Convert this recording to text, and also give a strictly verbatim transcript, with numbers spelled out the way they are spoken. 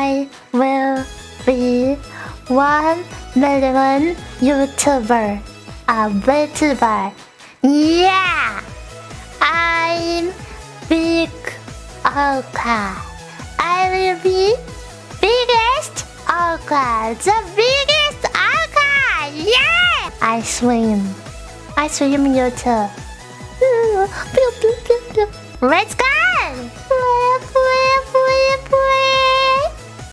I will be one million YouTuber. A VTuber. Yeah! I'm Big Orca. I will be Biggest Orca. The Biggest Orca! Yeah! I swim. I swim YouTube. Let's go!